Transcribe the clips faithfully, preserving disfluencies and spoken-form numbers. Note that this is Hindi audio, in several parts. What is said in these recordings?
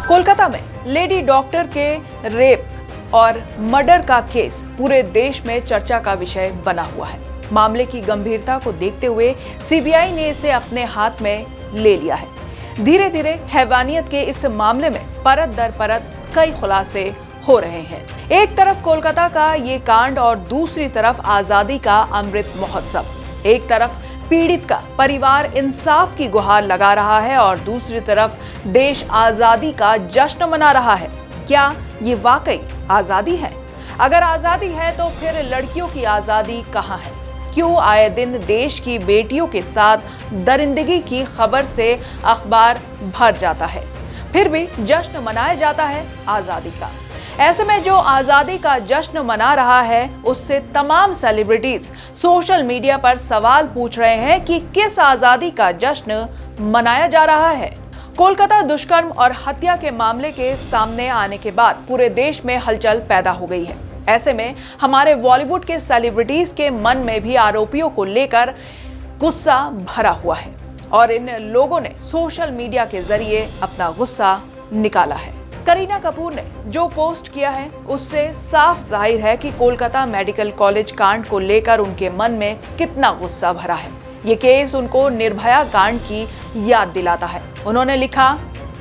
कोलकाता में लेडी डॉक्टर के रेप और मर्डर का केस पूरे देश में चर्चा का विषय बना हुआ है। मामले की गंभीरता को देखते हुए सीबीआई ने इसे अपने हाथ में ले लिया है। धीरे धीरे हैवानियत के इस मामले में परत दर परत कई खुलासे हो रहे हैं। एक तरफ कोलकाता का ये कांड और दूसरी तरफ आजादी का अमृत महोत्सव। एक तरफ पीड़ित का परिवार इंसाफ की गुहार लगा रहा है और दूसरी तरफ देश आजादी का जश्न मना रहा है। क्या ये वाकई आजादी है? अगर आजादी है तो फिर लड़कियों की आजादी कहाँ है? क्यों आए दिन देश की बेटियों के साथ दरिंदगी की खबर से अखबार भर जाता है, फिर भी जश्न मनाया जाता है आजादी का। ऐसे में जो आजादी का जश्न मना रहा है उससे तमाम सेलिब्रिटीज सोशल मीडिया पर सवाल पूछ रहे हैं कि किस आजादी का जश्न मनाया जा रहा है। कोलकाता दुष्कर्म और हत्या के मामले के सामने आने के बाद पूरे देश में हलचल पैदा हो गई है। ऐसे में हमारे बॉलीवुड के सेलिब्रिटीज के मन में भी आरोपियों को लेकर गुस्सा भरा हुआ है और इन लोगों ने सोशल मीडिया के जरिए अपना गुस्सा निकाला है। करीना कपूर ने जो पोस्ट किया है उससे साफ जाहिर है कि कोलकाता मेडिकल कॉलेज कांड को लेकर उनके मन में कितना गुस्सा भरा है। ये केस उनको निर्भया कांड की याद दिलाता है। उन्होंने लिखा,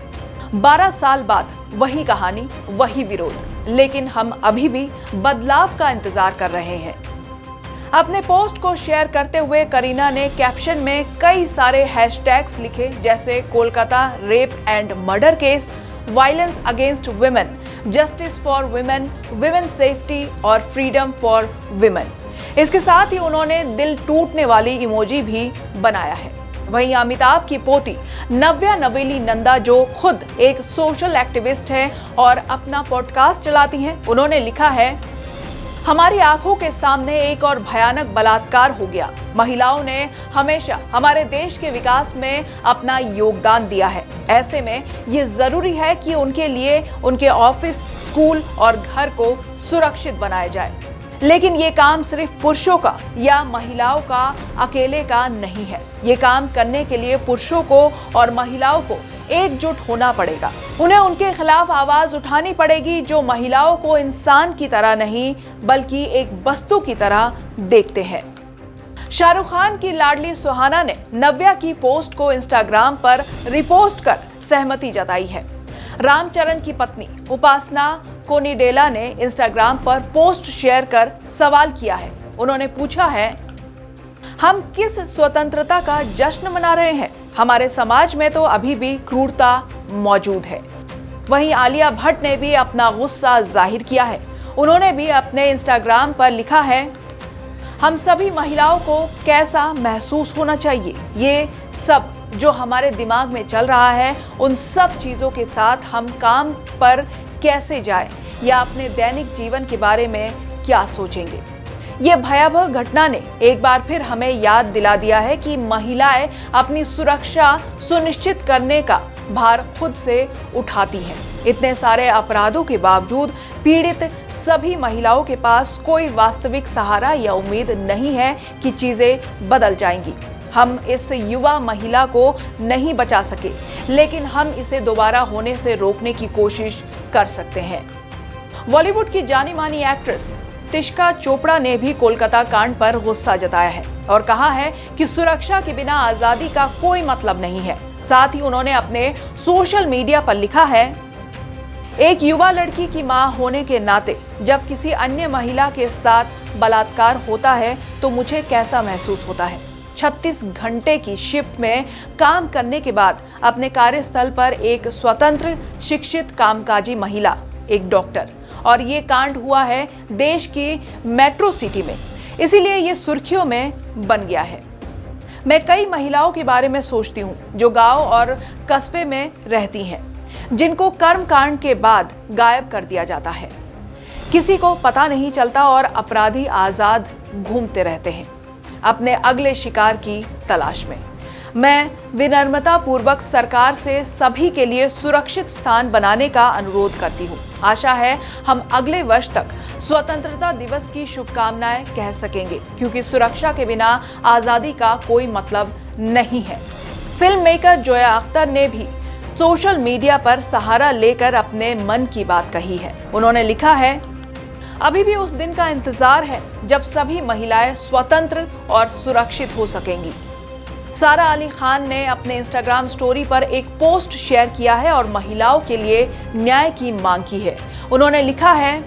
बारह साल बाद वही कहानी, वही विरोध, लेकिन हम अभी भी बदलाव का इंतजार कर रहे हैं। अपने पोस्ट को शेयर करते हुए करीना ने कैप्शन में कई सारे हैशटैग्स लिखे, जैसे Kolkata rape and murder case, violence against women, justice for women, women safety और फ्रीडम फॉर वुमेन। इसके साथ ही उन्होंने दिल टूटने वाली इमोजी भी बनाया है। वहीं अमिताभ की पोती नव्या नवेली नंदा, जो खुद एक सोशल एक्टिविस्ट है और अपना पॉडकास्ट चलाती हैं, उन्होंने लिखा है, हमारी आंखों के सामने एक और भयानक बलात्कार हो गया। महिलाओं ने हमेशा हमारे देश के विकास में अपना योगदान दिया है। ऐसे में ये जरूरी है कि उनके लिए उनके ऑफिस, स्कूल और घर को सुरक्षित बनाया जाए। लेकिन ये काम सिर्फ पुरुषों का या महिलाओं का अकेले का नहीं है। ये काम करने के लिए पुरुषों को और महिलाओं को एकजुट होना पड़ेगा। उन्हें उनके खिलाफ आवाज उठानी पड़ेगी जो महिलाओं को इंसान की तरह नहीं बल्कि एक वस्तु की तरह देखते हैं। शाहरुख खान की लाडली सुहाना ने नव्या की पोस्ट को इंस्टाग्राम पर रिपोस्ट कर सहमति जताई है। रामचरण की पत्नी उपासना कोनिडेला ने इंस्टाग्राम पर पोस्ट शेयर कर सवाल किया है। उन्होंने पूछा है, हम किस स्वतंत्रता का जश्न मना रहे हैं? हमारे समाज में तो अभी भी क्रूरता मौजूद है। वहीं आलिया भट्ट ने भी अपना गुस्सा जाहिर किया है। उन्होंने भी अपने इंस्टाग्राम पर लिखा है, हम सभी महिलाओं को कैसा महसूस होना चाहिए? ये सब जो हमारे दिमाग में चल रहा है, उन सब चीजों के साथ हम काम पर कैसे जाएं या अपने दैनिक जीवन के बारे में क्या सोचेंगे? ये भयावह घटना ने एक बार फिर हमें याद दिला दिया है कि महिलाएं अपनी सुरक्षा सुनिश्चित करने का भार खुद से उठाती हैं। इतने सारे अपराधों के बावजूद पीड़ित सभी महिलाओं के पास कोई वास्तविक सहारा या उम्मीद नहीं है कि चीजें बदल जाएंगी। हम इस युवा महिला को नहीं बचा सके, लेकिन हम इसे दोबारा होने से रोकने की कोशिश कर सकते हैं। बॉलीवुड की जानी मानी एक्ट्रेस तिशका चोपड़ा ने भी कोलकाता कांड पर गुस्सा जताया है और कहा है कि सुरक्षा के बिना आजादी का कोई मतलब नहीं है। साथ ही उन्होंने अपने सोशल मीडिया पर लिखा है, एक युवा लड़की की मां होने के नाते जब किसी अन्य महिला के साथ बलात्कार होता है तो मुझे कैसा महसूस होता है। छत्तीस घंटे की शिफ्ट में काम करने के बाद अपने कार्यस्थल पर एक स्वतंत्र, शिक्षित, कामकाजी महिला, एक डॉक्टर, और ये कांड हुआ है देश की मेट्रो सिटी में, इसीलिए ये सुर्खियों में बन गया है। मैं कई महिलाओं के बारे में सोचती हूँ जो गांव और कस्बे में रहती हैं, जिनको कर्मकांड के बाद गायब कर दिया जाता है। किसी को पता नहीं चलता और अपराधी आजाद घूमते रहते हैं अपने अगले शिकार की तलाश में। मैं विनम्रता पूर्वक सरकार से सभी के लिए सुरक्षित स्थान बनाने का अनुरोध करती हूँ। आशा है हम अगले वर्ष तक स्वतंत्रता दिवस की शुभकामनाएं कह सकेंगे, क्योंकि सुरक्षा के बिना आजादी का कोई मतलब नहीं है। फिल्म मेकर जोया अख्तर ने भी सोशल मीडिया पर सहारा लेकर अपने मन की बात कही है। उन्होंने लिखा है, अभी भी उस दिन का इंतजार है जब सभी महिलाएं स्वतंत्र और सुरक्षित हो सकेंगी। सारा अली खान ने अपने इंस्टाग्राम स्टोरी पर एक पोस्ट शेयर किया है और महिलाओं के लिए न्याय की मांग की है। उन्होंने लिखा है,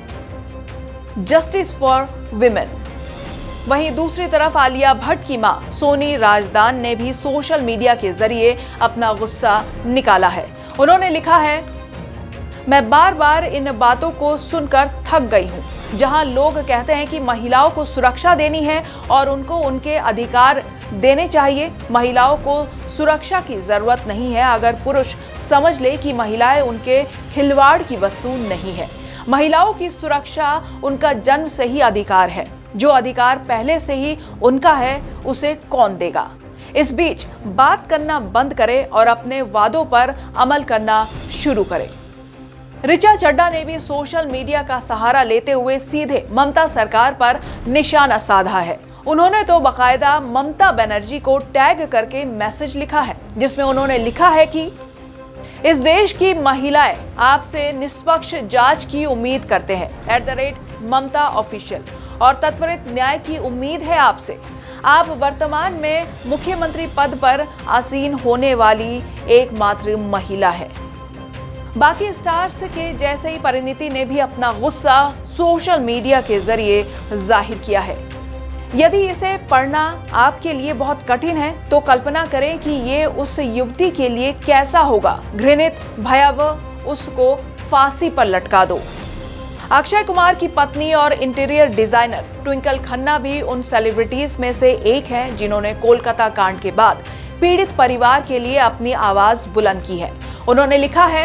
जस्टिस फॉर विमेन। वहीं दूसरी तरफ आलिया भट्ट की मां सोनी राजदान ने भी सोशल मीडिया के जरिए अपना गुस्सा निकाला है। उन्होंने लिखा है, मैं बार बार इन बातों को सुनकर थक गई हूं, जहां लोग कहते हैं कि महिलाओं को सुरक्षा देनी है और उनको उनके अधिकार देने चाहिए। महिलाओं को सुरक्षा की जरूरत नहीं है अगर पुरुष समझ ले कि महिलाएं उनके खिलवाड़ की वस्तु नहीं है। महिलाओं की सुरक्षा उनका जन्म से ही अधिकार है। जो अधिकार पहले से ही उनका है उसे कौन देगा। इस बीच बात करना बंद करे और अपने वादों पर अमल करना शुरू करे। ऋचा चड्ढा ने भी सोशल मीडिया का सहारा लेते हुए सीधे ममता सरकार पर निशाना साधा है। उन्होंने तो बाकायदा ममता बनर्जी को टैग करके मैसेज लिखा है, जिसमें उन्होंने लिखा है कि इस देश की महिलाएं आपसे निष्पक्ष जांच की उम्मीद करते हैं, at the rate Mamata official, और त्वरित न्याय की उम्मीद है आपसे। आप वर्तमान में मुख्यमंत्री पद पर आसीन होने वाली एकमात्र महिला है। बाकी स्टार्स के जैसे ही परिणीति ने भी अपना गुस्सा सोशल मीडिया के जरिए जाहिर किया है। यदि इसे पढ़ना आपके लिए बहुत कठिन है तो कल्पना करें कि ये उस युवती के लिए कैसा होगा। घृणित, भयावह, उसको फांसी पर लटका दो। अक्षय कुमार की पत्नी और इंटीरियर डिजाइनर ट्विंकल खन्ना भी उन सेलिब्रिटीज में से एक हैं जिन्होंने कोलकाता कांड के बाद पीड़ित परिवार के लिए अपनी आवाज बुलंद की है। उन्होंने लिखा है,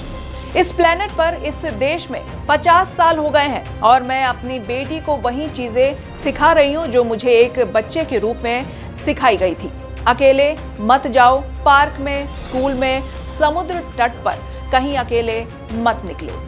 इस प्लेनेट पर, इस देश में पचास साल हो गए हैं और मैं अपनी बेटी को वही चीजें सिखा रही हूँ जो मुझे एक बच्चे के रूप में सिखाई गई थी। अकेले मत जाओ, पार्क में, स्कूल में, समुद्र तट पर कहीं अकेले मत निकलो।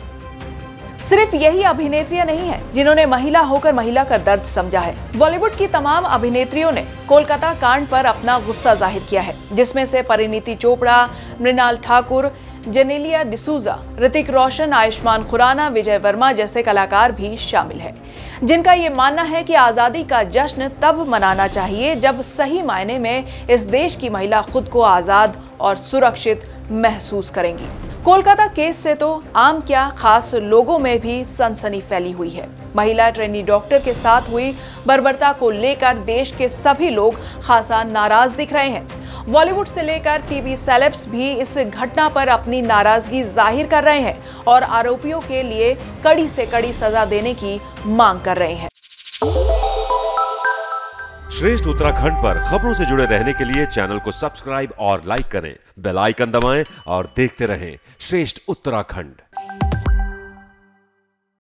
सिर्फ यही अभिनेत्रियां नहीं है जिन्होंने महिला होकर महिला का दर्द समझा है। बॉलीवुड की तमाम अभिनेत्रियों ने कोलकाता कांड पर अपना गुस्सा जाहिर किया है, जिसमें से परिणीति चोपड़ा, मृणाल ठाकुर, जेनेलिया डिसूजा, ऋतिक रोशन, आयुष्मान खुराना, विजय वर्मा जैसे कलाकार भी शामिल हैं, जिनका ये मानना है कि आजादी का जश्न तब मनाना चाहिए जब सही मायने में इस देश की महिला खुद को आजाद और सुरक्षित महसूस करेंगी। कोलकाता केस से तो आम क्या, खास लोगों में भी सनसनी फैली हुई है। महिला ट्रेनी डॉक्टर के साथ हुई बर्बरता को लेकर देश के सभी लोग खासा नाराज दिख रहे हैं। बॉलीवुड से लेकर टीवी सेलेब्स भी इस घटना पर अपनी नाराजगी जाहिर कर रहे हैं और आरोपियों के लिए कड़ी से कड़ी सजा देने की मांग कर रहे हैं। श्रेष्ठ उत्तराखंड पर खबरों से जुड़े रहने के लिए चैनल को सब्सक्राइब और लाइक करें, बेल आइकन दबाएं और देखते रहें श्रेष्ठ उत्तराखंड।